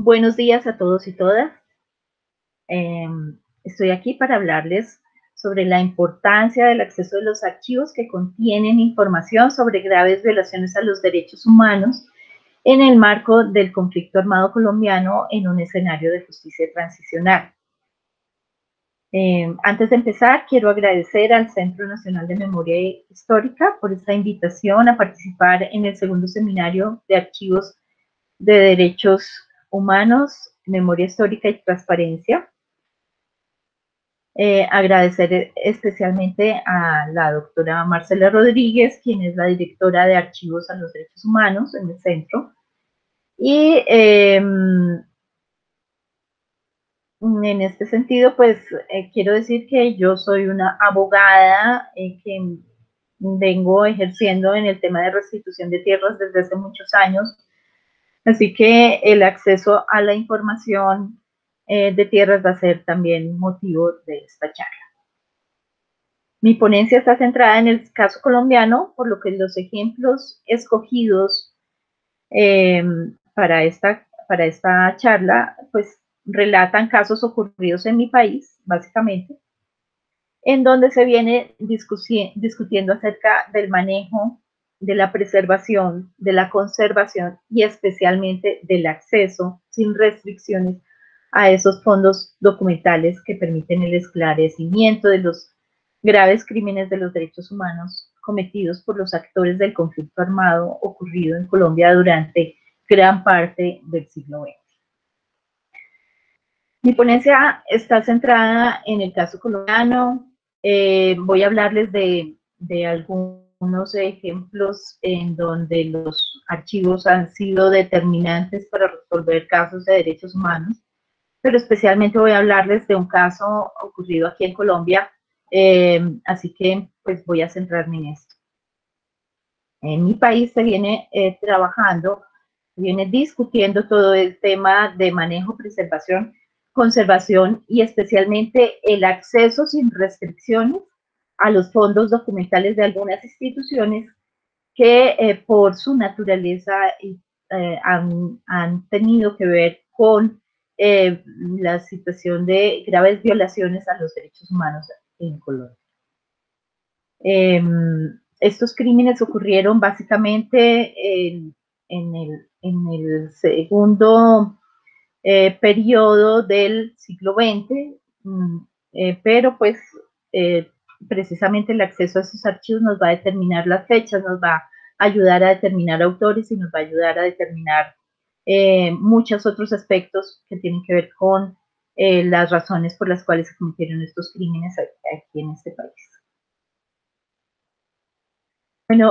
Buenos días a todos y todas. Estoy aquí para hablarles sobre la importancia del acceso de los archivos que contienen información sobre graves violaciones a los derechos humanos en el marco del conflicto armado colombiano en un escenario de justicia transicional. Antes de empezar, quiero agradecer al Centro Nacional de Memoria Histórica por esta invitación a participar en el segundo seminario de archivos de derechos humanos, memoria histórica y transparencia. Agradecer especialmente a la doctora Marcela Rodríguez, quien es la directora de Archivos a los Derechos Humanos en el centro. Y en este sentido, pues quiero decir que yo soy una abogada que vengo ejerciendo en el tema de restitución de tierras desde hace muchos años. Así que el acceso a la información de tierras va a ser también motivo de esta charla. Mi ponencia está centrada en el caso colombiano, por lo que los ejemplos escogidos para esta charla, pues relatan casos ocurridos en mi país, básicamente, en donde se viene discutiendo acerca del manejo, de la preservación, de la conservación y especialmente del acceso sin restricciones a esos fondos documentales que permiten el esclarecimiento de los graves crímenes de los derechos humanos cometidos por los actores del conflicto armado ocurrido en Colombia durante gran parte del siglo XX. Mi ponencia está centrada en el caso colombiano. Voy a hablarles de algunos ejemplos en donde los archivos han sido determinantes para resolver casos de derechos humanos, pero especialmente voy a hablarles de un caso ocurrido aquí en Colombia, así que pues voy a centrarme en esto. En mi país se viene trabajando, se viene discutiendo todo el tema de manejo, preservación, conservación y especialmente el acceso sin restricciones a los fondos documentales de algunas instituciones que por su naturaleza han tenido que ver con la situación de graves violaciones a los derechos humanos en Colombia. Estos crímenes ocurrieron básicamente en el segundo periodo del siglo XX, pero pues precisamente el acceso a esos archivos nos va a determinar las fechas, nos va a ayudar a determinar autores y nos va a ayudar a determinar muchos otros aspectos que tienen que ver con las razones por las cuales se cometieron estos crímenes aquí en este país. Bueno,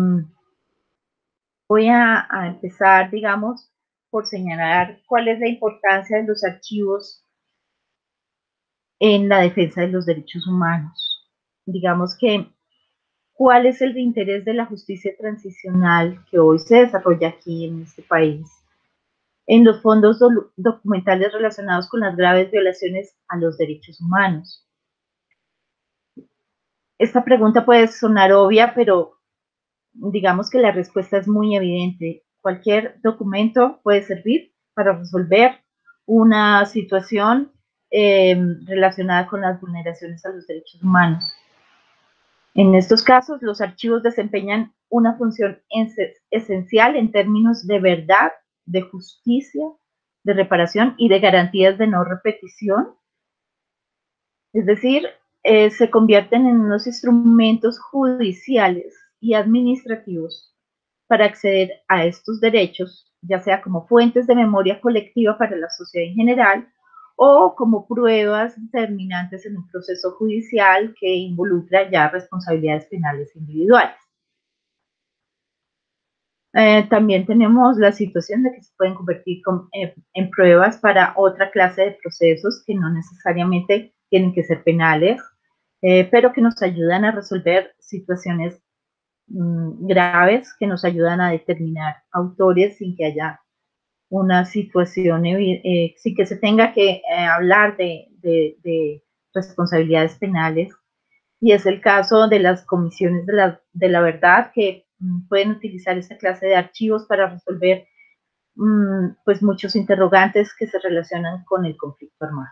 voy a empezar, digamos, por señalar cuál es la importancia de los archivos en la defensa de los derechos humanos. Digamos que, ¿cuál es el interés de la justicia transicional que hoy se desarrolla aquí en este país? En los fondos documentales relacionados con las graves violaciones a los derechos humanos. Esta pregunta puede sonar obvia, pero digamos que la respuesta es muy evidente. Cualquier documento puede servir para resolver una situación relacionada con las vulneraciones a los derechos humanos. En estos casos, los archivos desempeñan una función esencial en términos de verdad, de justicia, de reparación y de garantías de no repetición. Es decir, se convierten en unos instrumentos judiciales y administrativos para acceder a estos derechos, ya sea como fuentes de memoria colectiva para la sociedad en general o como pruebas determinantes en un proceso judicial que involucra ya responsabilidades penales individuales. También tenemos la situación de que se pueden convertir en pruebas para otra clase de procesos que no necesariamente tienen que ser penales, pero que nos ayudan a resolver situaciones graves, que nos ayudan a determinar autores sin que haya una situación, sin que se tenga que hablar de responsabilidades penales. Y es el caso de las comisiones de la verdad que pueden utilizar esta clase de archivos para resolver pues muchos interrogantes que se relacionan con el conflicto armado.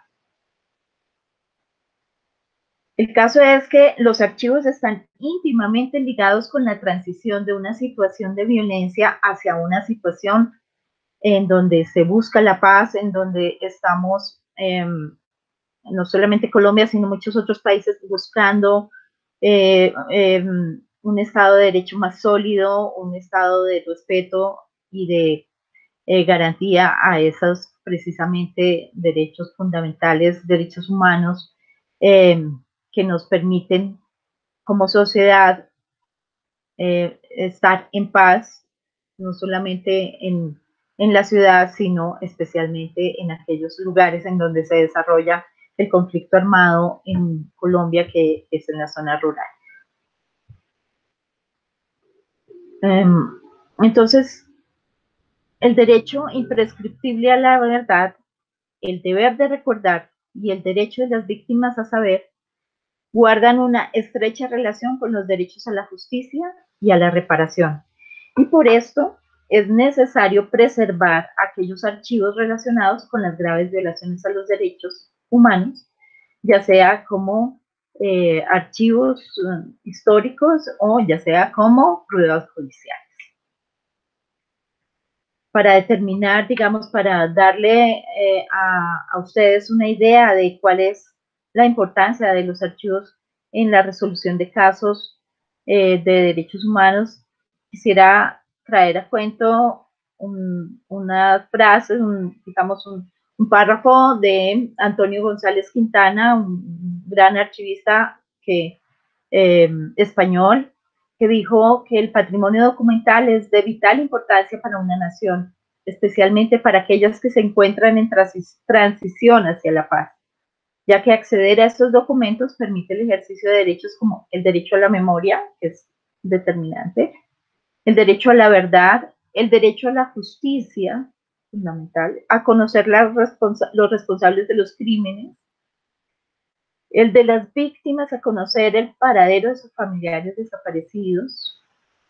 El caso es que los archivos están íntimamente ligados con la transición de una situación de violencia hacia una situación en donde se busca la paz, en donde estamos, no solamente Colombia, sino muchos otros países buscando un Estado de Derecho más sólido, un Estado de respeto y de garantía a esos precisamente derechos fundamentales, derechos humanos, que nos permiten como sociedad estar en paz, no solamente en la ciudad, sino especialmente en aquellos lugares en donde se desarrolla el conflicto armado en Colombia, que es en la zona rural. Entonces, el derecho imprescriptible a la verdad, el deber de recordar y el derecho de las víctimas a saber guardan una estrecha relación con los derechos a la justicia y a la reparación. Y por esto es necesario preservar aquellos archivos relacionados con las graves violaciones a los derechos humanos, ya sea como archivos históricos o ya sea como pruebas judiciales. Para determinar, digamos, para darle a ustedes una idea de cuál es la importancia de los archivos en la resolución de casos de derechos humanos, quisiera traer a cuento una frase, digamos, un párrafo de Antonio González Quintana, un gran archivista español, que dijo que el patrimonio documental es de vital importancia para una nación, especialmente para aquellas que se encuentran en transición hacia la paz, ya que acceder a estos documentos permite el ejercicio de derechos como el derecho a la memoria, que es determinante, el derecho a la verdad, el derecho a la justicia, fundamental, a conocer los responsables de los crímenes, el de las víctimas a conocer el paradero de sus familiares desaparecidos,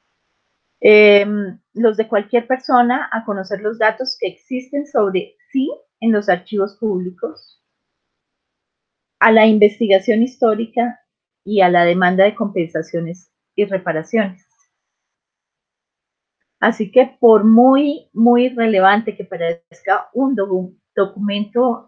los de cualquier persona a conocer los datos que existen sobre sí en los archivos públicos, a la investigación histórica y a la demanda de compensaciones y reparaciones. Así que por muy relevante que parezca un documento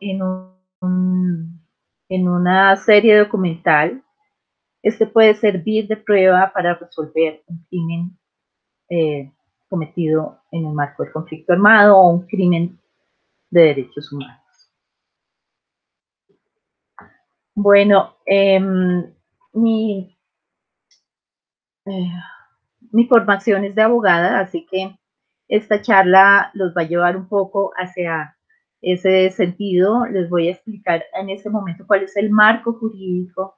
en una serie documental, este puede servir de prueba para resolver un crimen cometido en el marco del conflicto armado o un crimen de derechos humanos. Bueno, mi formación es de abogada, así que esta charla los va a llevar un poco hacia ese sentido. Les voy a explicar en este momento cuál es el marco jurídico,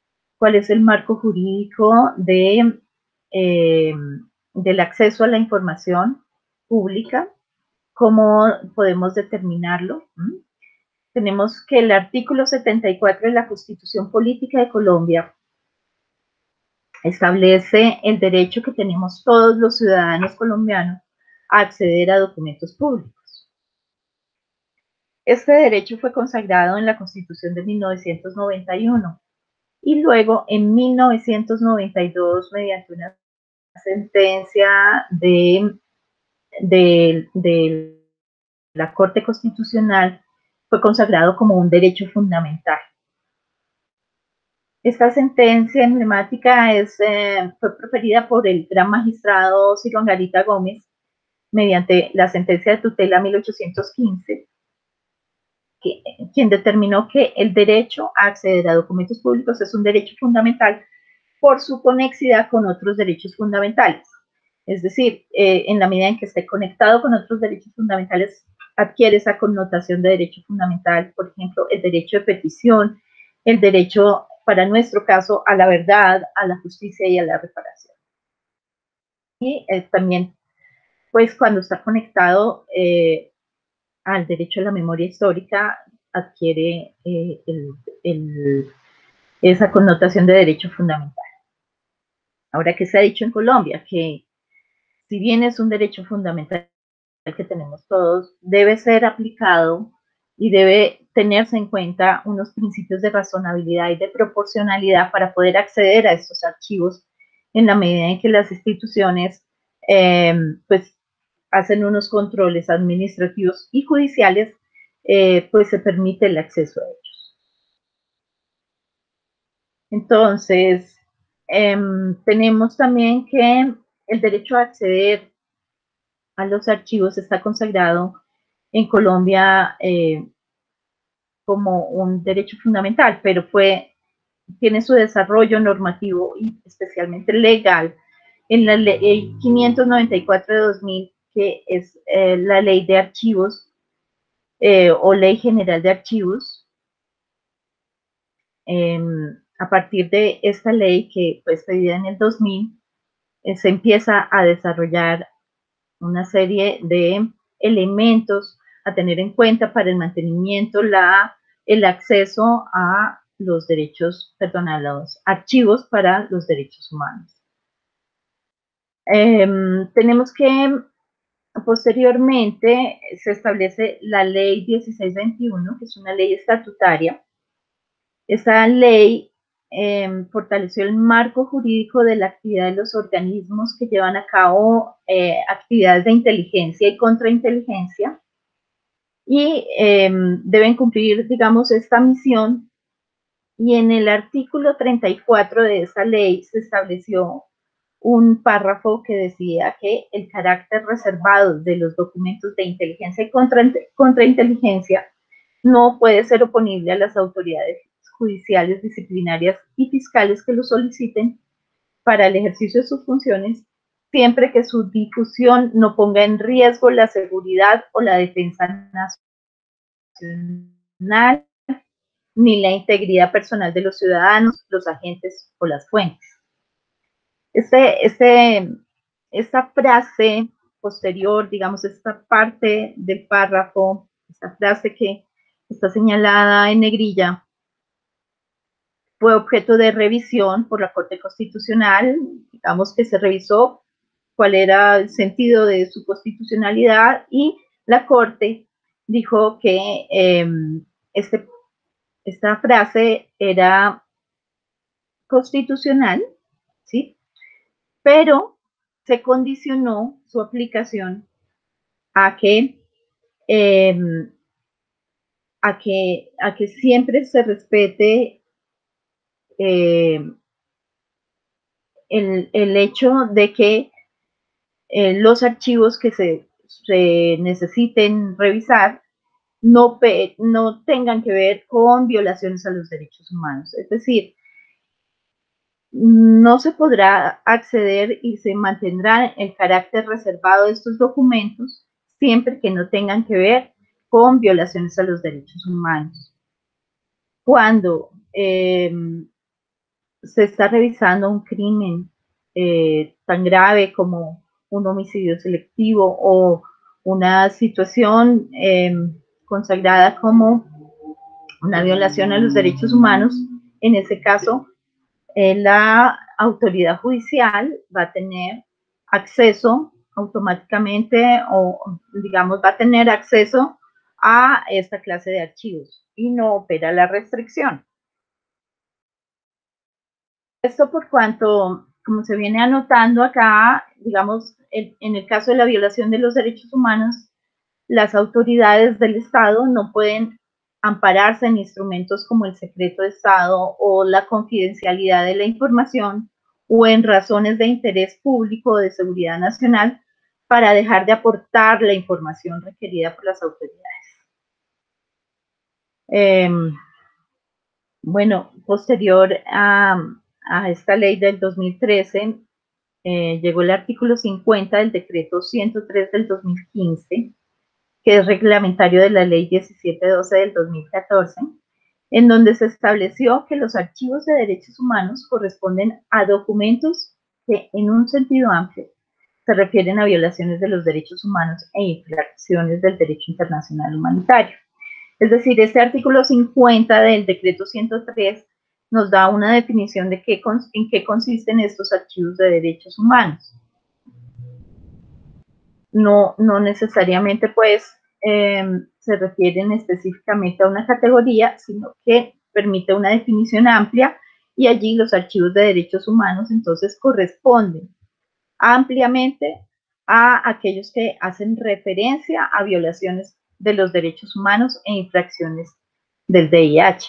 del acceso a la información pública, cómo podemos determinarlo. Tenemos que el artículo 74 de la Constitución Política de Colombia establece el derecho que tenemos todos los ciudadanos colombianos a acceder a documentos públicos. Este derecho fue consagrado en la Constitución de 1991 y luego en 1992 mediante una sentencia de la Corte Constitucional fue consagrado como un derecho fundamental. Esta sentencia emblemática fue proferida por el gran magistrado Ciro Angarita Gómez mediante la sentencia de tutela 1815, quien determinó que el derecho a acceder a documentos públicos es un derecho fundamental por su conexidad con otros derechos fundamentales. Es decir, en la medida en que esté conectado con otros derechos fundamentales, adquiere esa connotación de derecho fundamental, por ejemplo, el derecho de petición, el derecho, para nuestro caso, a la verdad, a la justicia y a la reparación. Y también, pues, cuando está conectado al derecho a la memoria histórica, adquiere esa connotación de derecho fundamental. Ahora, ¿qué se ha dicho en Colombia? Que si bien es un derecho fundamental que tenemos todos debe ser aplicado y debe tenerse en cuenta unos principios de razonabilidad y de proporcionalidad para poder acceder a estos archivos en la medida en que las instituciones pues hacen unos controles administrativos y judiciales, pues se permite el acceso a ellos. Entonces, tenemos también que el derecho a acceder a los archivos está consagrado en Colombia como un derecho fundamental, pero tiene su desarrollo normativo y especialmente legal en la ley 594 de 2000, que es la ley de archivos o ley general de archivos. A partir de esta ley que fue expedida en el 2000, se empieza a desarrollar una serie de elementos a tener en cuenta para el mantenimiento, el acceso a los derechos, perdón, a los archivos para los derechos humanos. Tenemos que, posteriormente, se establece la ley 1621, que es una ley estatutaria. Esa ley fortaleció el marco jurídico de la actividad de los organismos que llevan a cabo actividades de inteligencia y contrainteligencia y deben cumplir, digamos, esta misión. Y en el artículo 34 de esa ley se estableció un párrafo que decía que el carácter reservado de los documentos de inteligencia y contrainteligencia no puede ser oponible a las autoridades judiciales, disciplinarias y fiscales que lo soliciten para el ejercicio de sus funciones, siempre que su difusión no ponga en riesgo la seguridad o la defensa nacional, ni la integridad personal de los ciudadanos, los agentes o las fuentes. Esta frase posterior, digamos, esta parte del párrafo, esta frase que está señalada en negrilla, fue objeto de revisión por la Corte Constitucional, digamos que se revisó cuál era el sentido de su constitucionalidad y la Corte dijo que esta frase era constitucional, ¿sí? Pero se condicionó su aplicación a que, eh, a que siempre se respete el hecho de que los archivos que se necesiten revisar no tengan que ver con violaciones a los derechos humanos. Es decir, no se podrá acceder y se mantendrá el carácter reservado de estos documentos siempre que no tengan que ver con violaciones a los derechos humanos. Cuando se está revisando un crimen tan grave como un homicidio selectivo o una situación consagrada como una violación a los derechos humanos, en ese caso la autoridad judicial va a tener acceso automáticamente o digamos va a tener acceso a esta clase de archivos y no opera la restricción. Esto por cuanto, como se viene anotando acá, digamos, en el caso de la violación de los derechos humanos, las autoridades del Estado no pueden ampararse en instrumentos como el secreto de Estado o la confidencialidad de la información o en razones de interés público o de seguridad nacional para dejar de aportar la información requerida por las autoridades. Bueno, posterior a esta ley del 2013, llegó el artículo 50 del decreto 103 del 2015, que es reglamentario de la ley 1712 del 2014, en donde se estableció que los archivos de derechos humanos corresponden a documentos que, en un sentido amplio, se refieren a violaciones de los derechos humanos e infracciones del derecho internacional humanitario. Es decir, este artículo 50 del decreto 103 nos da una definición de en qué consisten estos archivos de derechos humanos. no necesariamente pues se refieren específicamente a una categoría, sino que permite una definición amplia y allí los archivos de derechos humanos entonces corresponden ampliamente a aquellos que hacen referencia a violaciones de los derechos humanos e infracciones del VIH.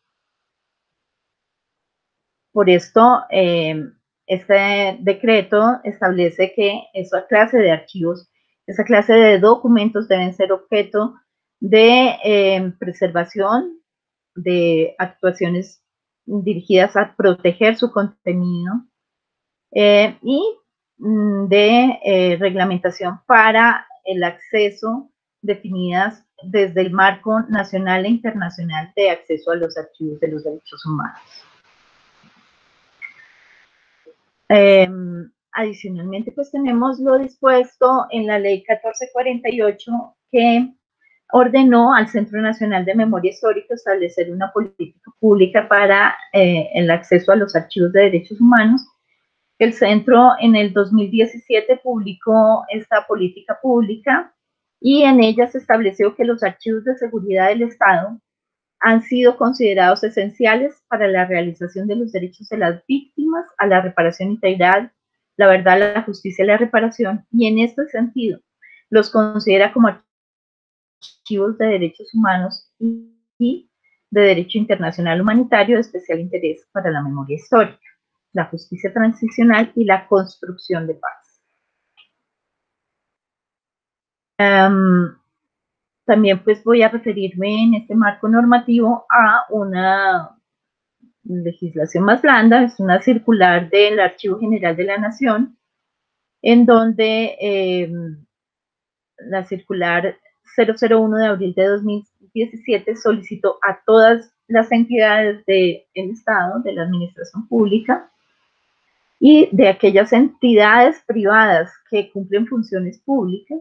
Por esto, este decreto establece que esa clase de archivos, esa clase de documentos deben ser objeto de preservación, de actuaciones dirigidas a proteger su contenido y de reglamentación para el acceso definidas desde el marco nacional e internacional de acceso a los archivos de los derechos humanos. Adicionalmente, pues tenemos lo dispuesto en la ley 1448 que ordenó al Centro Nacional de Memoria Histórica establecer una política pública para el acceso a los archivos de derechos humanos. El centro en el 2017 publicó esta política pública y en ella se estableció que los archivos de seguridad del Estado han sido considerados esenciales para la realización de los derechos de las víctimas a la reparación integral, la verdad, la justicia y la reparación, y en este sentido los considera como archivos de derechos humanos y de derecho internacional humanitario de especial interés para la memoria histórica, la justicia transicional y la construcción de paz. También pues voy a referirme en este marco normativo a una legislación más blanda, es una circular del Archivo General de la Nación, en donde la circular 001 de abril de 2017 solicitó a todas las entidades del Estado, de la administración pública, y de aquellas entidades privadas que cumplen funciones públicas,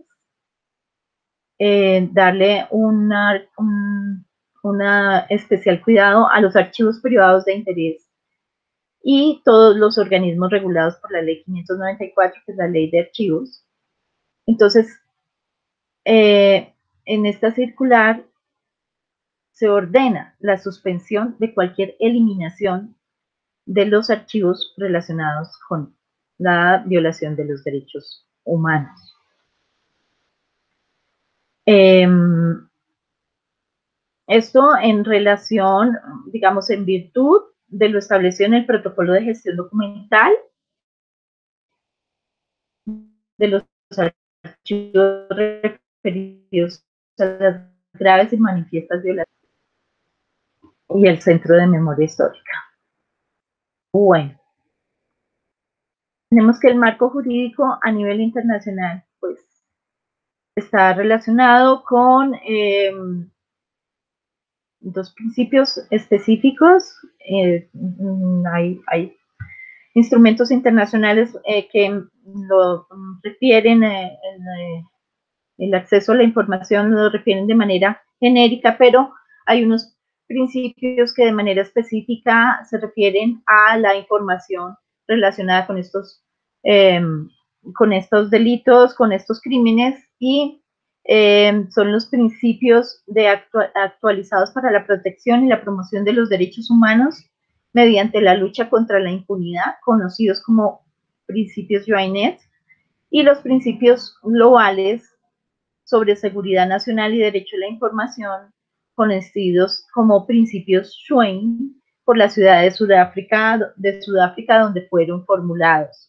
darle una especial cuidado a los archivos privados de interés y todos los organismos regulados por la ley 594, que es la ley de archivos. Entonces, en esta circular se ordena la suspensión de cualquier eliminación de los archivos relacionados con la violación de los derechos humanos. Esto en relación, digamos, en virtud de lo establecido en el protocolo de gestión documental de los archivos referidos a las graves y manifiestas violaciones y el Centro de Memoria Histórica. Bueno, tenemos que el marco jurídico a nivel internacional, pues, está relacionado con dos principios específicos. Hay instrumentos internacionales que lo refieren, el acceso a la información lo refieren de manera genérica, pero hay unos principios que de manera específica se refieren a la información relacionada con estos delitos, con estos crímenes, y son los principios actualizados para la protección y la promoción de los derechos humanos mediante la lucha contra la impunidad, conocidos como principios UINET, y los principios globales sobre seguridad nacional y derecho a la información, conocidos como principios Schwein, por la ciudad de Sudáfrica donde fueron formulados.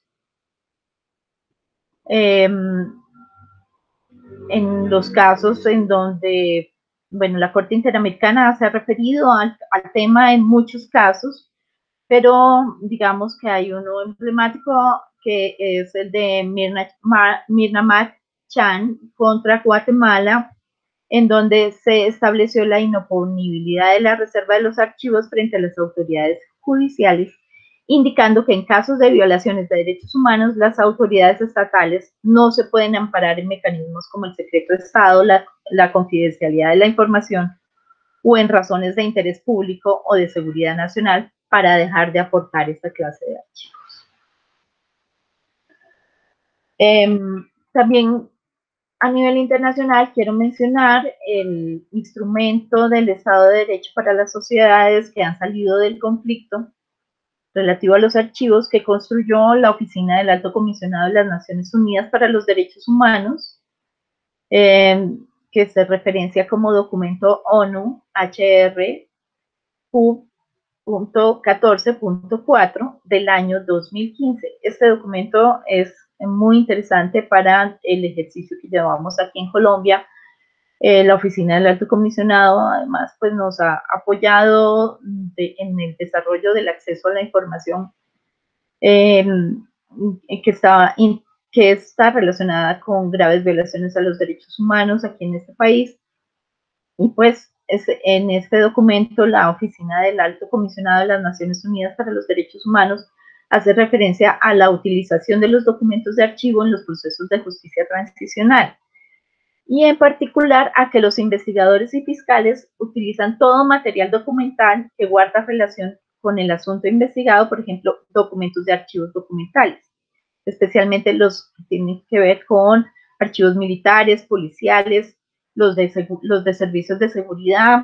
En los casos en donde, bueno, la Corte Interamericana se ha referido al tema en muchos casos, pero digamos que hay uno emblemático que es el de Mirna Chan contra Guatemala, en donde se estableció la inoponibilidad de la reserva de los archivos frente a las autoridades judiciales, indicando que en casos de violaciones de derechos humanos, las autoridades estatales no se pueden amparar en mecanismos como el secreto de Estado, la confidencialidad de la información o en razones de interés público o de seguridad nacional para dejar de aportar esta clase de archivos. También A nivel internacional, quiero mencionar el instrumento del Estado de Derecho para las sociedades que han salido del conflicto relativo a los archivos que construyó la Oficina del Alto Comisionado de las Naciones Unidas para los Derechos Humanos, que se referencia como documento ONU HR Q.14.4 del año 2015. Este documento es muy interesante para el ejercicio que llevamos aquí en Colombia. La Oficina del Alto Comisionado, además, pues nos ha apoyado en el desarrollo del acceso a la información que está relacionada con graves violaciones a los derechos humanos aquí en este país. Y pues en este documento la Oficina del Alto Comisionado de las Naciones Unidas para los Derechos Humanos hace referencia a la utilización de los documentos de archivo en los procesos de justicia transicional y en particular a que los investigadores y fiscales utilizan todo material documental que guarda relación con el asunto investigado, por ejemplo, documentos de archivos documentales, especialmente los que tienen que ver con archivos militares, policiales, los de servicios de seguridad,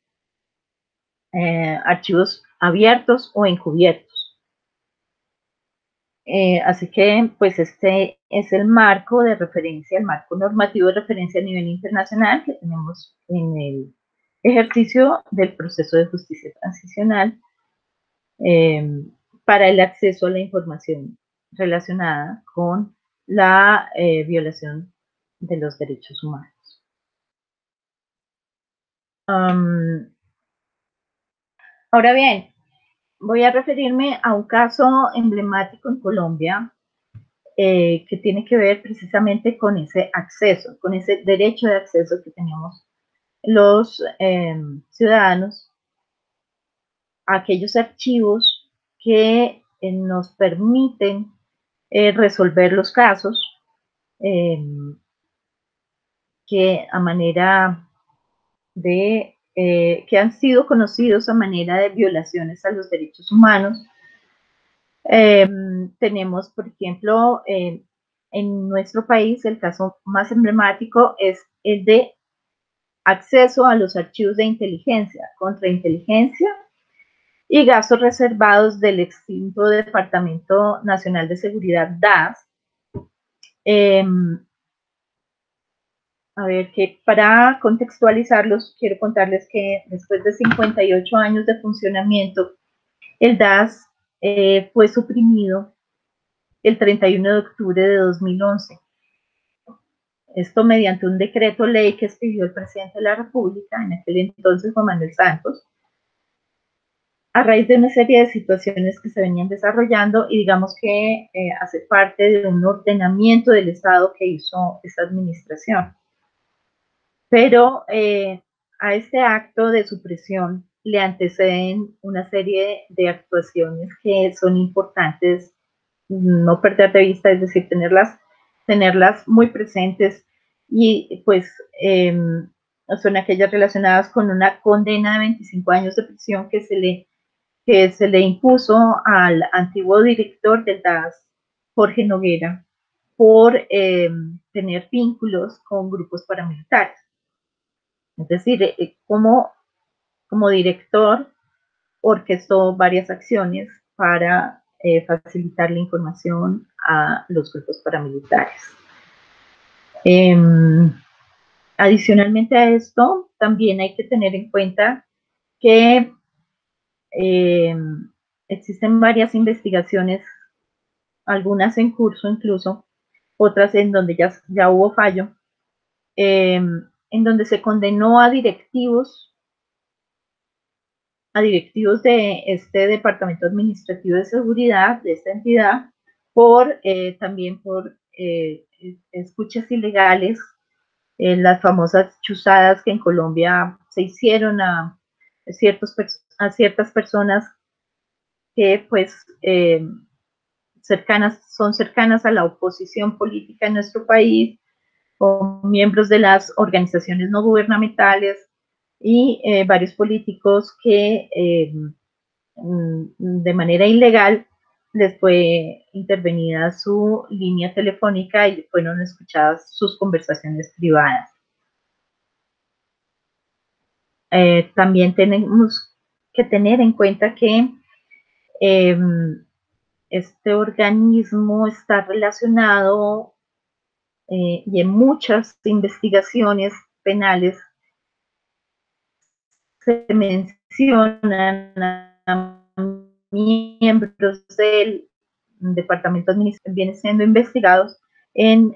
archivos abiertos o encubiertos. Así que, pues, este es el marco de referencia, el marco normativo de referencia a nivel internacional que tenemos en el ejercicio del proceso de justicia transicional para el acceso a la información relacionada con la violación de los derechos humanos. Ahora bien, voy a referirme a un caso emblemático en Colombia que tiene que ver precisamente con ese acceso, con ese derecho de acceso que tenemos los ciudadanos a aquellos archivos que nos permiten resolver los casos que a manera de que han sido conocidos a manera de violaciones a los derechos humanos. Tenemos, por ejemplo, en nuestro país el caso más emblemático es el de acceso a los archivos de inteligencia, contrainteligencia y gastos reservados del extinto Departamento Nacional de Seguridad, DAS. A ver, que para contextualizarlos, quiero contarles que después de 58 años de funcionamiento, el DAS fue suprimido el 31 de octubre de 2011. Esto mediante un decreto ley que expidió el presidente de la República, en aquel entonces Juan Manuel Santos, a raíz de una serie de situaciones que se venían desarrollando y digamos que hace parte de un ordenamiento del Estado que hizo esta administración. Pero a este acto de supresión le anteceden una serie de actuaciones que son importantes no perder de vista, es decir, tenerlas muy presentes y pues son aquellas relacionadas con una condena de 25 años de prisión que se le impuso al antiguo director del DAS, Jorge Noguera, por tener vínculos con grupos paramilitares. Es decir, como director orquestó varias acciones para facilitar la información a los grupos paramilitares. Adicionalmente a esto, también hay que tener en cuenta que existen varias investigaciones, algunas en curso incluso, otras en donde ya hubo fallo, en donde se condenó a directivos de este Departamento Administrativo de Seguridad, de esta entidad, también por escuchas ilegales, las famosas chuzadas que en Colombia se hicieron a ciertas personas que pues son cercanas a la oposición política en nuestro país, o miembros de las organizaciones no gubernamentales y varios políticos que de manera ilegal les fue intervenida su línea telefónica y fueron escuchadas sus conversaciones privadas. También tenemos que tener en cuenta que este organismo está relacionado y en muchas investigaciones penales se mencionan a miembros del departamento administrativo, vienen siendo investigados en,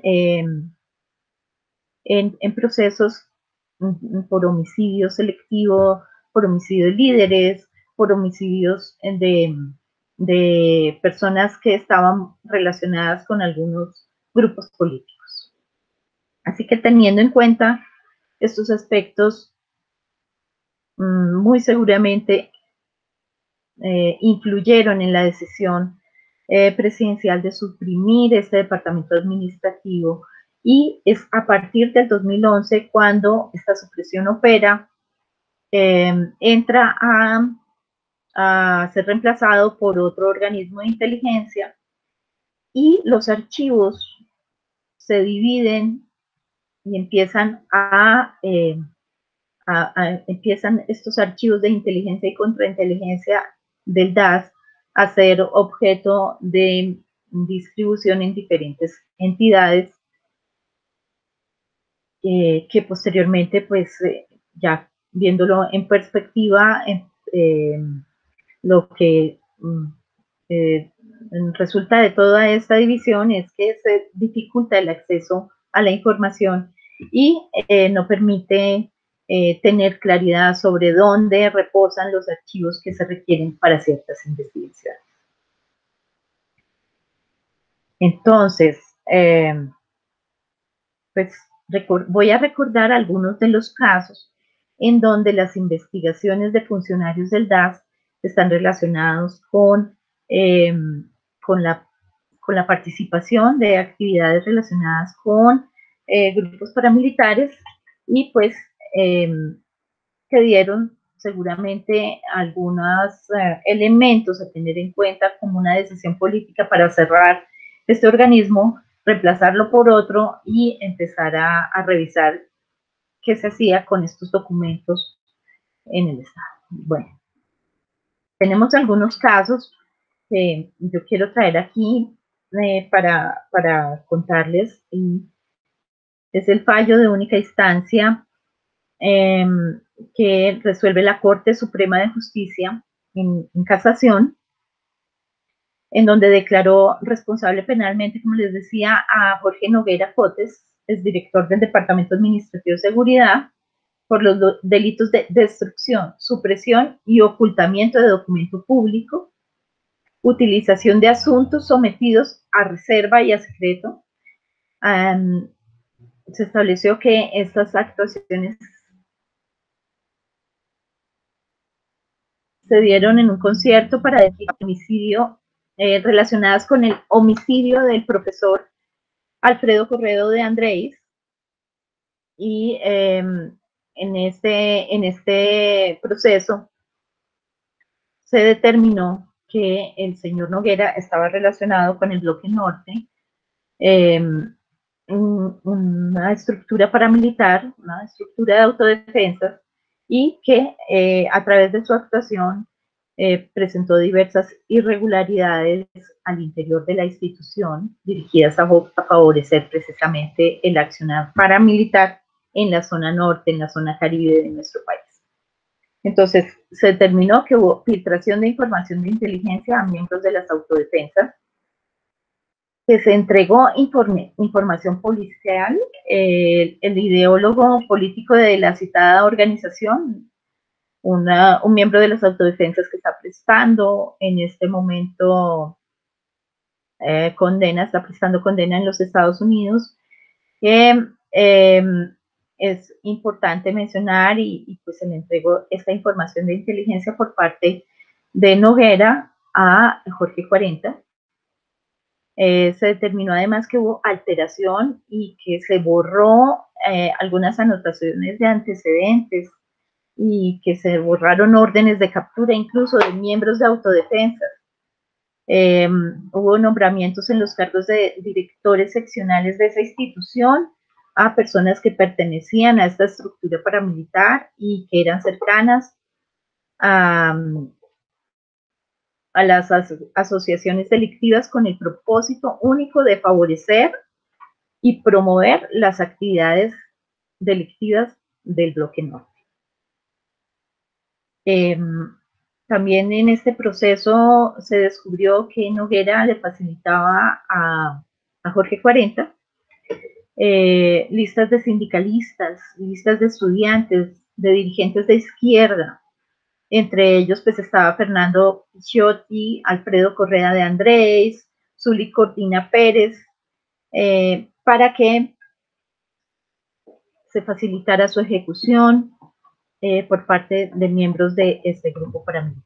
en procesos por homicidio selectivo, por homicidio de líderes, por homicidios de personas que estaban relacionadas con algunos grupos políticos. Así que teniendo en cuenta estos aspectos, muy seguramente influyeron en la decisión presidencial de suprimir este departamento administrativo, y es a partir del 2011 cuando esta supresión opera, entra a ser reemplazado por otro organismo de inteligencia, y los archivos se dividen y empiezan estos archivos de inteligencia y contrainteligencia del DAS a ser objeto de distribución en diferentes entidades, que posteriormente, pues ya viéndolo en perspectiva, lo que resulta de toda esta división es que se dificulta el acceso a la información y no permite tener claridad sobre dónde reposan los archivos que se requieren para ciertas investigaciones. Entonces, pues voy a recordar algunos de los casos en donde las investigaciones de funcionarios del DAS están relacionados con la participación de actividades relacionadas con grupos paramilitares, y pues que dieron seguramente algunos elementos a tener en cuenta como una decisión política para cerrar este organismo, reemplazarlo por otro y empezar a revisar qué se hacía con estos documentos en el Estado. Bueno, tenemos algunos casos que yo quiero traer aquí para contarles. Y es el fallo de única instancia que resuelve la Corte Suprema de Justicia en casación, en donde declaró responsable penalmente, como les decía, a Jorge Noguera Cotes, es director del Departamento Administrativo de Seguridad, por los delitos de destrucción, supresión y ocultamiento de documento público, utilización de asuntos sometidos a reserva y a secreto. Se estableció que estas actuaciones se dieron en un concierto para decir homicidio, relacionadas con el homicidio del profesor Alfredo Corredo de Andrés. Y en este proceso se determinó que el señor Noguera estaba relacionado con el Bloque Norte, una estructura paramilitar, una estructura de autodefensa, y que a través de su actuación presentó diversas irregularidades al interior de la institución dirigidas a favorecer precisamente el accionar paramilitar en la zona norte, en la zona caribe de nuestro país. Entonces, se determinó que hubo filtración de información de inteligencia a miembros de las autodefensas, que se entregó información policial. El ideólogo político de la citada organización, un miembro de las autodefensas que está prestando en este momento está prestando condena en los Estados Unidos. Es importante mencionar, y pues se le entregó esta información de inteligencia por parte de Noguera a Jorge 40. Se determinó además que hubo alteración y que se borró algunas anotaciones de antecedentes, y que se borraron órdenes de captura incluso de miembros de autodefensa. Hubo nombramientos en los cargos de directores seccionales de esa institución a personas que pertenecían a esta estructura paramilitar y que eran cercanas a las asociaciones delictivas con el propósito único de favorecer y promover las actividades delictivas del bloque norte. También en este proceso se descubrió que Noguera le facilitaba a Jorge 40 listas de sindicalistas, listas de estudiantes, de dirigentes de izquierda. Entre ellos pues estaba Fernando Picciotti, Alfredo Correa de Andrés, Zuli Cortina Pérez, para que se facilitara su ejecución por parte de miembros de este grupo paramilitar.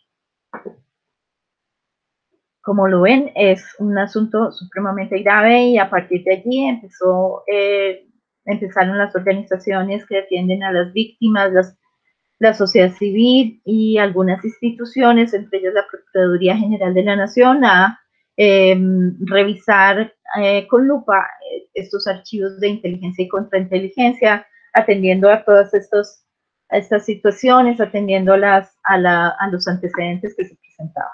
Como lo ven, es un asunto supremamente grave y a partir de allí empezaron las organizaciones que defienden a las víctimas, la sociedad civil y algunas instituciones, entre ellas la Procuraduría General de la Nación, a revisar con lupa estos archivos de inteligencia y contrainteligencia, atendiendo a todas estas situaciones, atendiendo a los antecedentes que se presentaban.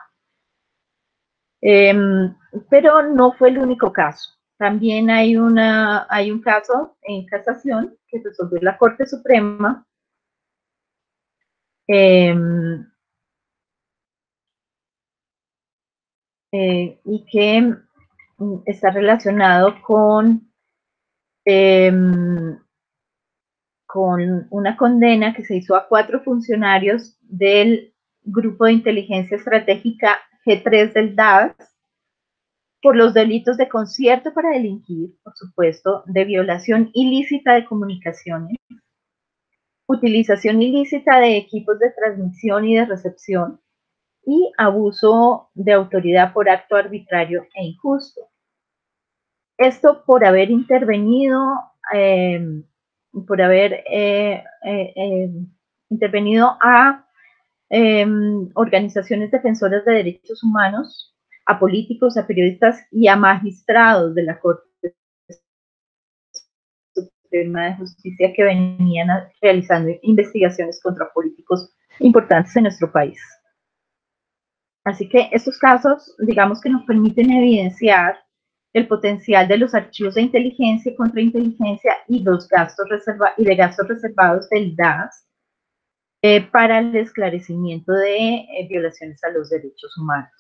Pero no fue el único caso. También hay un caso en casación que resolvió la Corte Suprema y que está relacionado con una condena que se hizo a 4 funcionarios del Grupo de Inteligencia Estratégica G3 del DAS por los delitos de concierto para delinquir, por supuesto, de violación ilícita de comunicaciones, utilización ilícita de equipos de transmisión y de recepción y abuso de autoridad por acto arbitrario e injusto. Esto por haber intervenido, intervenido a organizaciones defensoras de derechos humanos, a políticos, a periodistas y a magistrados de la Corte Suprema de Justicia que venían realizando investigaciones contra políticos importantes en nuestro país. Así que estos casos, digamos que nos permiten evidenciar el potencial de los archivos de inteligencia y contrainteligencia y de gastos reservados del DAS para el esclarecimiento de violaciones a los derechos humanos.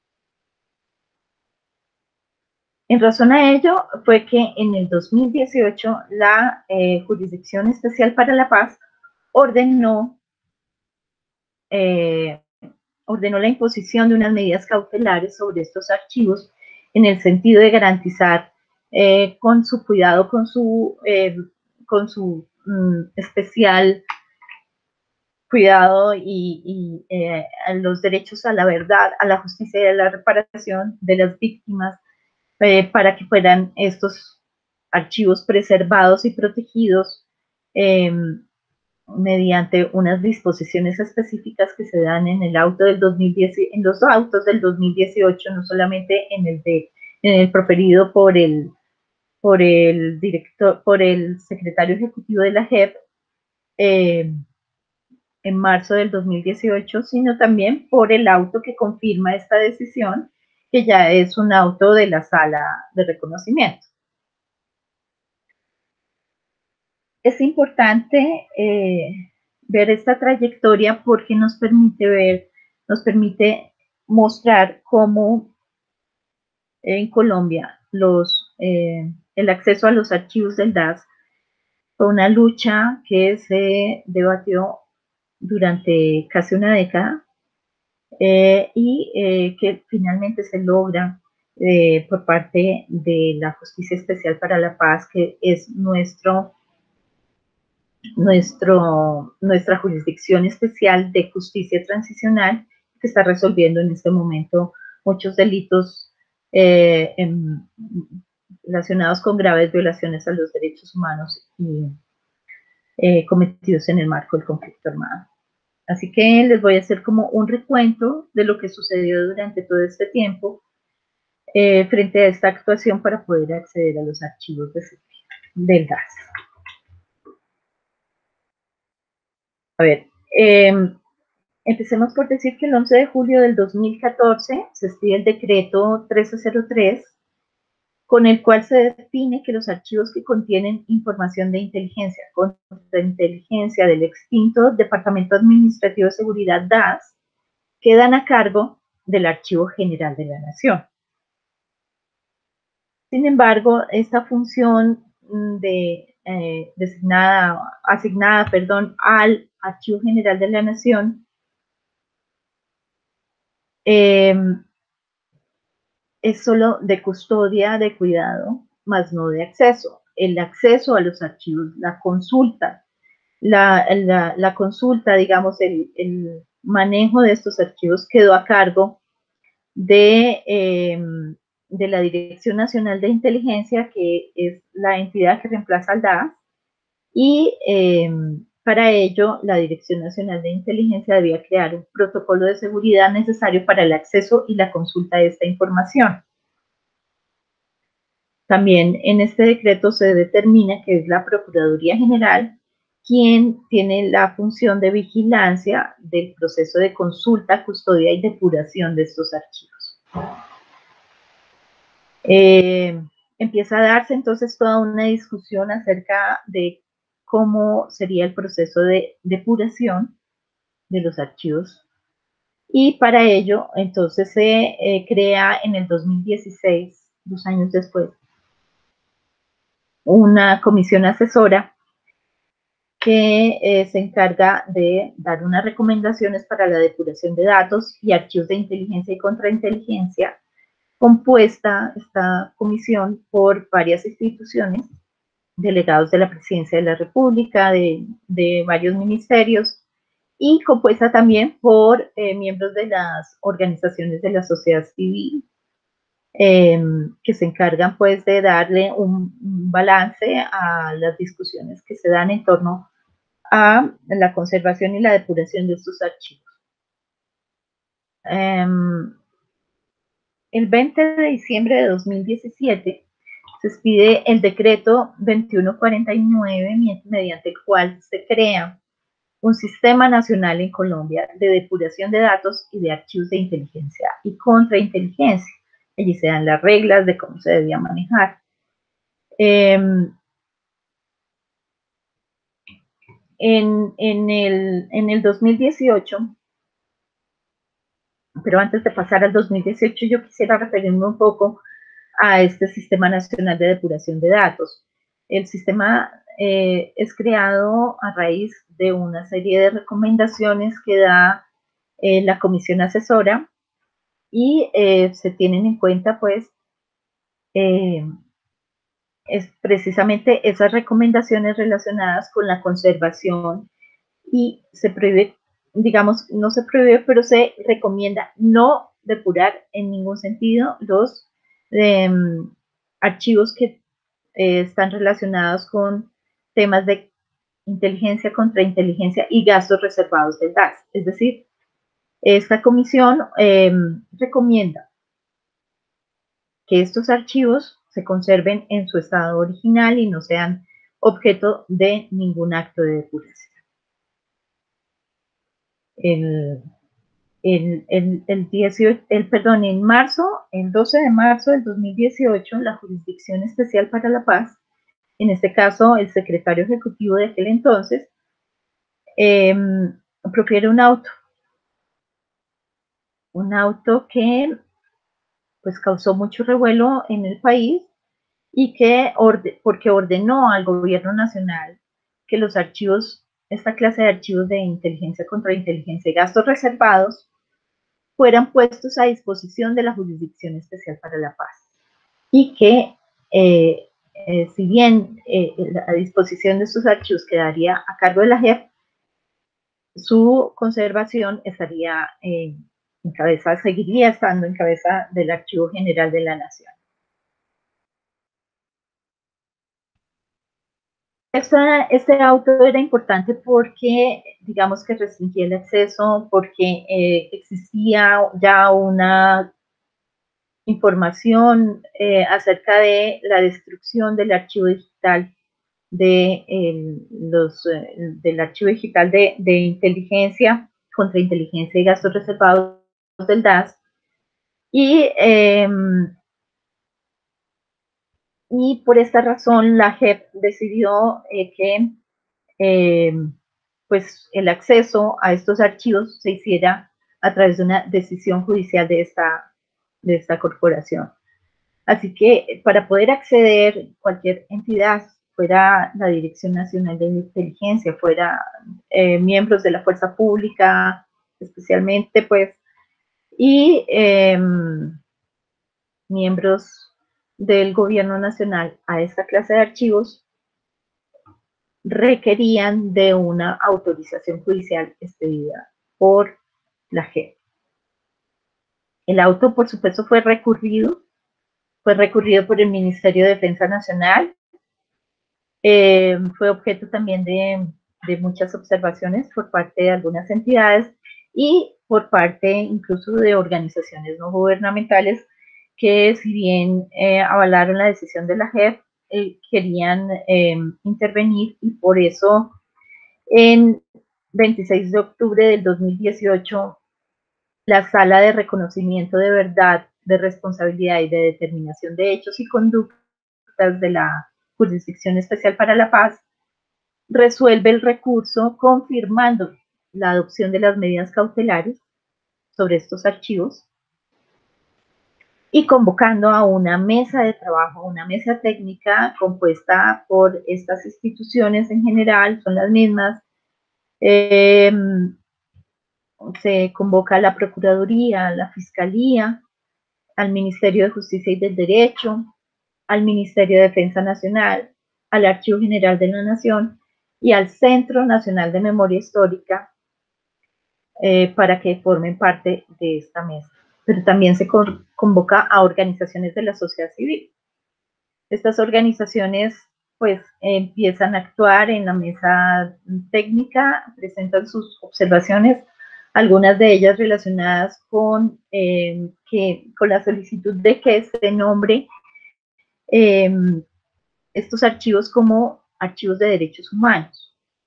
En razón a ello fue que en el 2018 la Jurisdicción Especial para la Paz ordenó la imposición de unas medidas cautelares sobre estos archivos en el sentido de garantizar con su cuidado, con su especial cuidado y los derechos a la verdad, a la justicia y a la reparación de las víctimas, para que fueran estos archivos preservados y protegidos mediante unas disposiciones específicas que se dan en el auto del 2010, en los autos del 2018, no solamente en el proferido por el secretario ejecutivo de la JEP en marzo del 2018, sino también por el auto que confirma esta decisión, que ya es un auto de la sala de reconocimiento. Es importante ver esta trayectoria porque nos permite mostrar cómo en Colombia el acceso a los archivos del DAS fue una lucha que se debatió durante casi una década y que finalmente se logra por parte de la Justicia Especial para la Paz, que es nuestra jurisdicción especial de justicia transicional, que está resolviendo en este momento muchos delitos relacionados con graves violaciones a los derechos humanos y cometidos en el marco del conflicto armado. Así que les voy a hacer como un recuento de lo que sucedió durante todo este tiempo frente a esta actuación para poder acceder a los archivos del gas. A ver, empecemos por decir que el 11 de julio del 2014 se expide el decreto 1303, con el cual se define que los archivos que contienen información de inteligencia, contrainteligencia del extinto Departamento Administrativo de Seguridad DAS, quedan a cargo del Archivo General de la Nación. Sin embargo, esta función asignada al Archivo General de la Nación es solo de custodia, de cuidado, más no de acceso. El acceso a los archivos, la consulta, la consulta, digamos, el manejo de estos archivos quedó a cargo de la Dirección Nacional de Inteligencia, que es la entidad que reemplaza al DAS, y para ello la Dirección Nacional de Inteligencia debía crear un protocolo de seguridad necesario para el acceso y la consulta de esta información. También en este decreto se determina que es la Procuraduría General quien tiene la función de vigilancia del proceso de consulta, custodia y depuración de estos archivos. Empieza a darse entonces toda una discusión acerca de cómo sería el proceso de depuración de los archivos, y para ello entonces se crea en el 2016, 2 años después, una comisión asesora que se encarga de dar unas recomendaciones para la depuración de datos y archivos de inteligencia y contrainteligencia, compuesta esta comisión por varias instituciones, delegados de la Presidencia de la República, de varios ministerios, y compuesta también por miembros de las organizaciones de la sociedad civil, que se encargan pues de darle un balance a las discusiones que se dan en torno a la conservación y la depuración de estos archivos. El 20 de diciembre de 2017 se expide el decreto 2149, mediante el cual se crea un sistema nacional en Colombia de depuración de datos y de archivos de inteligencia y contrainteligencia. Allí se dan las reglas de cómo se debía manejar. En el 2018, pero antes de pasar al 2018, yo quisiera referirme un poco a este Sistema Nacional de Depuración de Datos. El sistema es creado a raíz de una serie de recomendaciones que da la comisión asesora, y se tienen en cuenta pues es precisamente esas recomendaciones relacionadas con la conservación, y se prohíbe, digamos, no se prohíbe, pero se recomienda no depurar en ningún sentido los archivos que están relacionados con temas de inteligencia, contrainteligencia y gastos reservados del gas. Es decir, esta comisión recomienda que estos archivos se conserven en su estado original y no sean objeto de ningún acto de depuración. El 12 de marzo del 2018, la Jurisdicción Especial para la Paz, en este caso el secretario ejecutivo de aquel entonces, profiere un auto que pues causó mucho revuelo en el país, y que porque ordenó al gobierno nacional que los archivos, esta clase de archivos de inteligencia, contrainteligencia y gastos reservados, fueran puestos a disposición de la Jurisdicción Especial para la Paz, y que si bien la disposición de estos archivos quedaría a cargo de la JEP, su conservación estaría seguiría estando en cabeza del Archivo General de la Nación. Este auto era importante porque digamos que restringía el acceso porque existía ya una información acerca de la destrucción del archivo digital del archivo digital de inteligencia, contrainteligencia y gastos reservados del DAS. Y por esta razón la JEP decidió que pues el acceso a estos archivos se hiciera a través de una decisión judicial de esta corporación. Así que para poder acceder cualquier entidad, fuera la Dirección Nacional de Inteligencia, fuera miembros de la Fuerza Pública, especialmente, pues, y miembros del Gobierno Nacional a esta clase de archivos, requerían de una autorización judicial expedida por la JEP. El auto, por supuesto, fue recurrido por el Ministerio de Defensa Nacional, fue objeto también de muchas observaciones por parte de algunas entidades y por parte incluso de organizaciones no gubernamentales que, si bien avalaron la decisión de la JEP, querían intervenir, y por eso en 26 de octubre del 2018 la Sala de Reconocimiento de Verdad, de Responsabilidad y de Determinación de Hechos y Conductas de la Jurisdicción Especial para la Paz resuelve el recurso confirmando la adopción de las medidas cautelares sobre estos archivos y convocando a una mesa de trabajo, una mesa técnica compuesta por estas instituciones en general, son las mismas. Se convoca a la Procuraduría, a la Fiscalía, al Ministerio de Justicia y del Derecho, al Ministerio de Defensa Nacional, al Archivo General de la Nación y al Centro Nacional de Memoria Histórica para que formen parte de esta mesa. Pero también se convoca a organizaciones de la sociedad civil. Estas organizaciones pues empiezan a actuar en la mesa técnica, presentan sus observaciones, algunas de ellas relacionadas con la solicitud de que se nombre estos archivos como archivos de derechos humanos.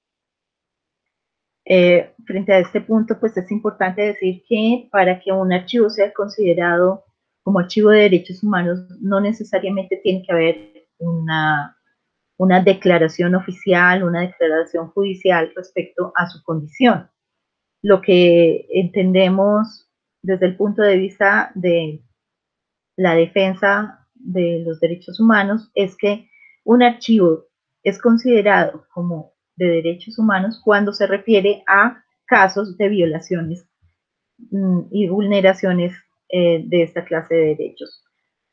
Frente a este punto, pues es importante decir que para que un archivo sea considerado como archivo de derechos humanos, no necesariamente tiene que haber una declaración oficial, una declaración judicial respecto a su condición. Lo que entendemos desde el punto de vista de la defensa de los derechos humanos es que un archivo es considerado como de derechos humanos cuando se refiere a casos de violaciones y vulneraciones de esta clase de derechos.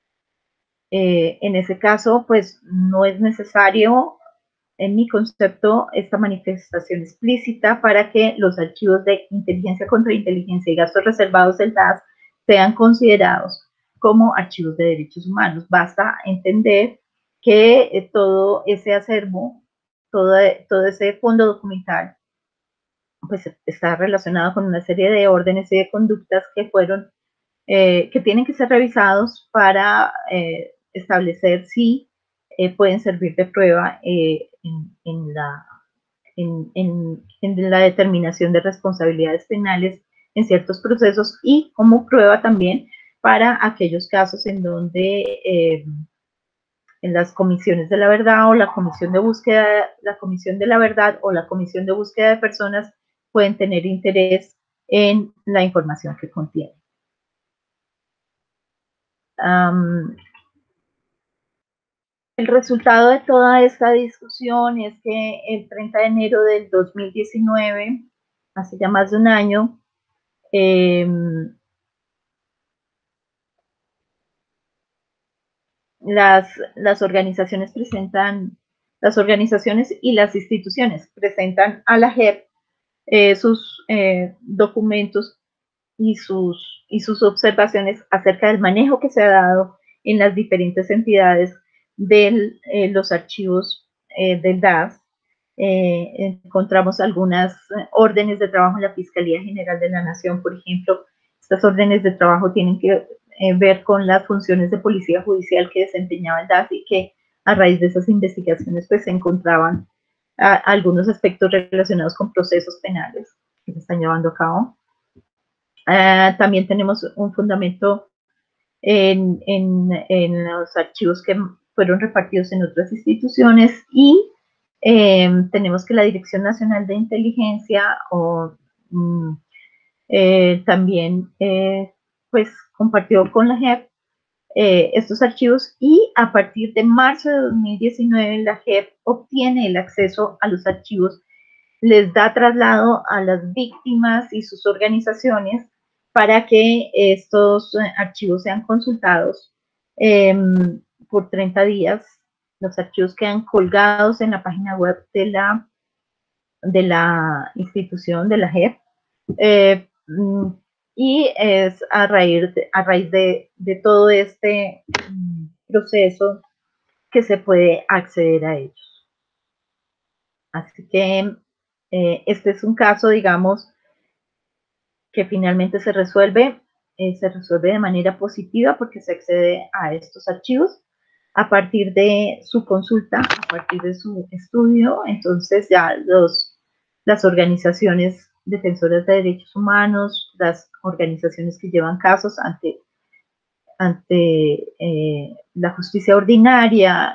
En ese caso, pues no es necesario, en mi concepto, esta manifestación explícita para que los archivos de inteligencia, contrainteligencia y gastos reservados del DAS sean considerados como archivos de derechos humanos. Basta entender que todo ese acervo, todo ese fondo documental, pues está relacionado con una serie de órdenes y de conductas que fueron, que tienen que ser revisados para establecer si pueden servir de prueba en la determinación de responsabilidades penales en ciertos procesos, y como prueba también para aquellos casos en donde en las comisiones de la verdad o la comisión de búsqueda, la comisión de la verdad o la comisión de búsqueda de personas pueden tener interés en la información que contiene. El resultado de toda esta discusión es que el 30 de enero del 2019, hace ya más de un año, las organizaciones y las instituciones presentan a la JEP sus documentos y sus observaciones acerca del manejo que se ha dado en las diferentes entidades de los archivos del DAS, Encontramos algunas órdenes de trabajo en la Fiscalía General de la Nación, por ejemplo. Estas órdenes de trabajo tienen que ver con las funciones de policía judicial que desempeñaba el DAS y que a raíz de esas investigaciones pues se encontraban algunos aspectos relacionados con procesos penales que se están llevando a cabo. También tenemos un fundamento en los archivos que fueron repartidos en otras instituciones y tenemos que la Dirección Nacional de Inteligencia también pues compartió con la JEP estos archivos y a partir de marzo de 2019 la JEP obtiene el acceso a los archivos, les da traslado a las víctimas y sus organizaciones para que estos archivos sean consultados por 30 días. Los archivos quedan colgados en la página web de la institución, de la JEP, y es a raíz de todo este proceso que se puede acceder a ellos. Así que este es un caso, digamos, que finalmente se resuelve de manera positiva porque se accede a estos archivos a partir de su consulta, a partir de su estudio. Entonces ya las organizaciones defensoras de derechos humanos, las organizaciones que llevan casos ante la justicia ordinaria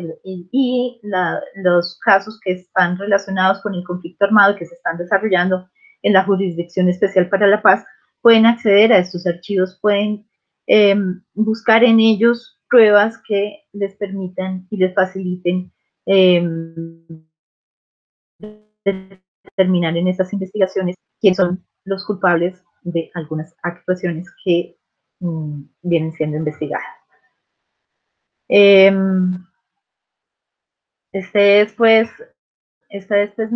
los casos que están relacionados con el conflicto armado y que se están desarrollando en la Jurisdicción Especial para la Paz, pueden acceder a estos archivos, pueden buscar en ellos pruebas que les permitan y les faciliten determinar en estas investigaciones quiénes son los culpables de algunas actuaciones que vienen siendo investigadas. Esta es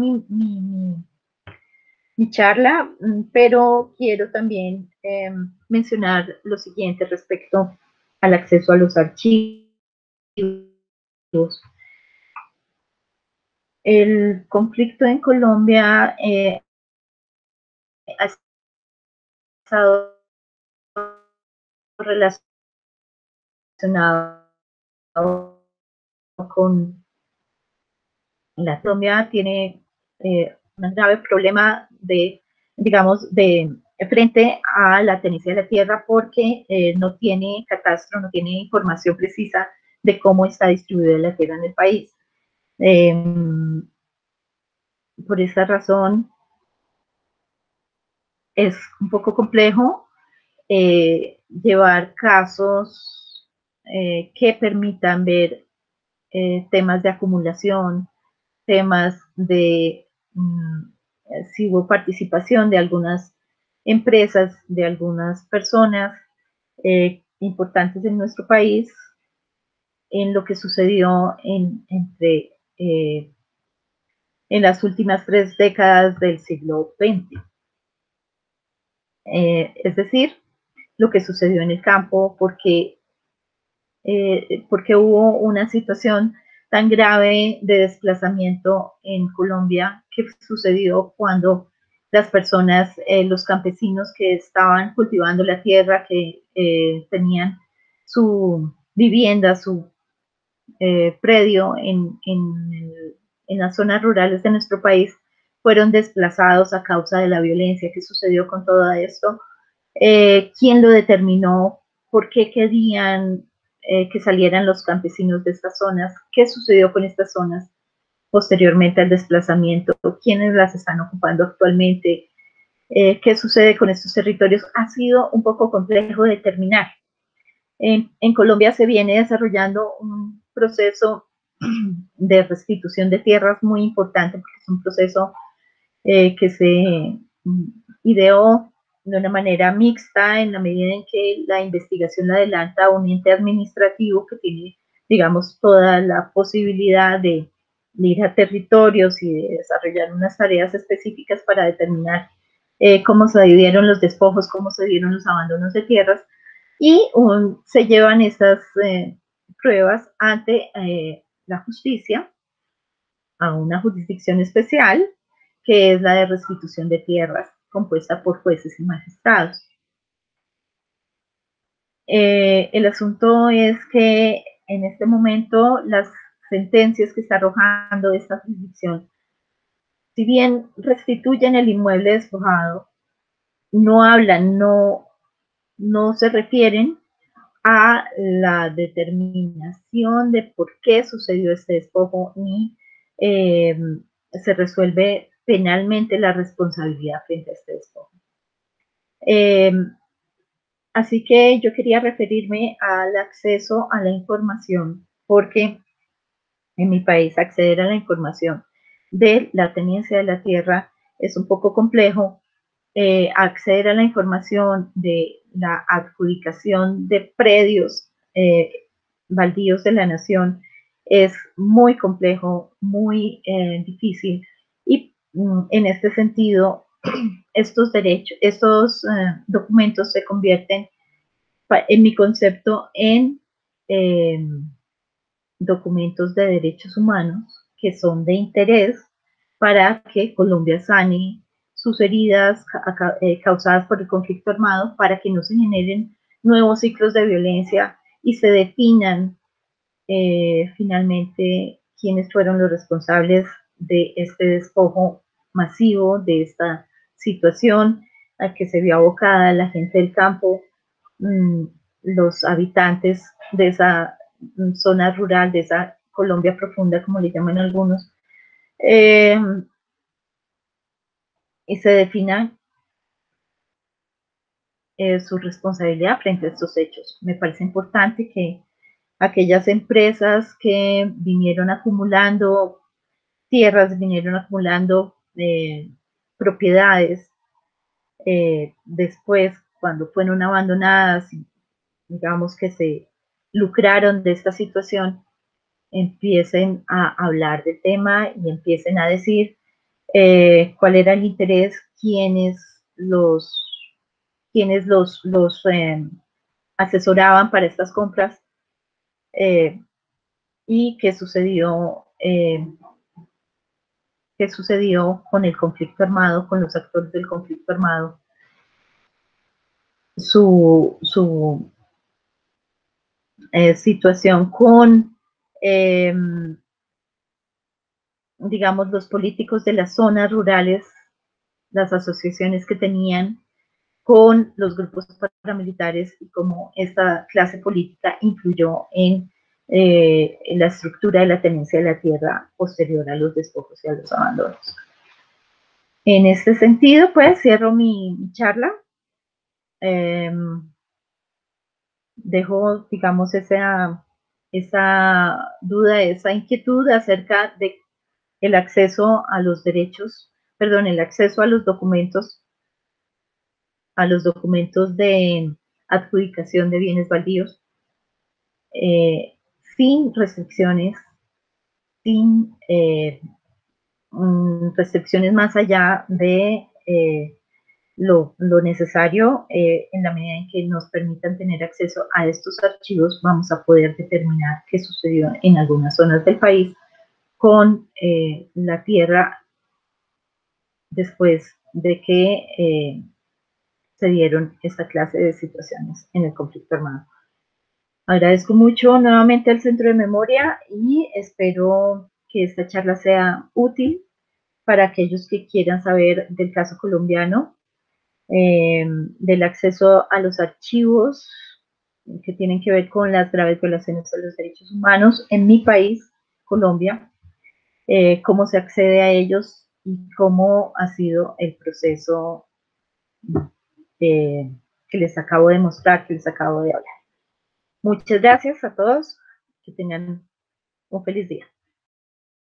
mi charla, pero quiero también mencionar lo siguiente respecto al acceso a los archivos. El conflicto en Colombia ha estado relacionado con la Colombia tiene un grave problema digamos, frente a la tenencia de la tierra porque no tiene catastro, no tiene información precisa de cómo está distribuida la tierra en el país. Por esta razón es un poco complejo llevar casos que permitan ver temas de acumulación, temas de si hubo participación de algunas empresas, de algunas personas importantes en nuestro país en lo que sucedió en las últimas 3 décadas del siglo XX. Es decir, lo que sucedió en el campo, porque hubo una situación tan grave de desplazamiento en Colombia que sucedió cuando las personas, los campesinos que estaban cultivando la tierra, que tenían su vivienda, su predio en las zonas rurales de nuestro país, fueron desplazados a causa de la violencia que sucedió con todo esto. ¿Quién lo determinó? ¿Por qué querían que salieran los campesinos de estas zonas? ¿Qué sucedió con estas zonas posteriormente al desplazamiento? ¿Quiénes las están ocupando actualmente? ¿Qué sucede con estos territorios? Ha sido un poco complejo de determinar. En Colombia se viene desarrollando un proceso de restitución de tierras muy importante porque es un proceso que se ideó de una manera mixta en la medida en que la investigación la adelanta un ente administrativo que tiene, digamos, toda la posibilidad de ir a territorios y de desarrollar unas tareas específicas para determinar cómo se dieron los despojos, cómo se dieron los abandonos de tierras, y se llevan esas pruebas ante la justicia a una jurisdicción especial, que es la de restitución de tierras, compuesta por jueces y magistrados. El asunto es que en este momento las sentencias que está arrojando esta jurisdicción, si bien restituyen el inmueble despojado, no hablan, no se refieren a la determinación de por qué sucedió este despojo, ni se resuelve penalmente la responsabilidad frente a este despojo. Así que yo quería referirme al acceso a la información, porque en mi país acceder a la información de la tenencia de la tierra es un poco complejo. Acceder a la información de la adjudicación de predios baldíos de la nación es muy complejo, muy difícil, y en este sentido estos derechos, estos documentos se convierten, en mi concepto, en documentos de derechos humanos que son de interés para que Colombia sane sus heridas causadas por el conflicto armado, para que no se generen nuevos ciclos de violencia y se definan finalmente quiénes fueron los responsables de este despojo masivo, de esta situación a que se vio abocada la gente del campo, los habitantes de esa zona rural, de esa Colombia profunda, como le llaman algunos, y se defina su responsabilidad frente a estos hechos. Me parece importante que aquellas empresas que vinieron acumulando tierras, vinieron acumulando propiedades, después, cuando fueron abandonadas, digamos que se lucraron de esta situación, empiecen a hablar del tema y empiecen a decir cuál era el interés, quienes los asesoraban para estas compras, y qué sucedió con el conflicto armado, con los actores del conflicto armado, su situación con, digamos, los políticos de las zonas rurales, las asociaciones que tenían con los grupos paramilitares, y cómo esta clase política influyó en la estructura de la tenencia de la tierra posterior a los despojos y a los abandonos. En este sentido, pues cierro mi charla. Dejo, digamos, esa duda, esa inquietud acerca de el acceso a los derechos, perdón, el acceso a los documentos de adjudicación de bienes baldíos, sin restricciones, sin restricciones más allá de lo necesario, en la medida en que nos permitan tener acceso a estos archivos, vamos a poder determinar qué sucedió en algunas zonas del país con la tierra después de que se dieron esta clase de situaciones en el conflicto armado. Agradezco mucho nuevamente al Centro de Memoria y espero que esta charla sea útil para aquellos que quieran saber del caso colombiano, del acceso a los archivos que tienen que ver con las graves violaciones a los derechos humanos en mi país, Colombia, cómo se accede a ellos y cómo ha sido el proceso que les acabo de mostrar, que les acabo de hablar. Muchas gracias a todos, que tengan un feliz día.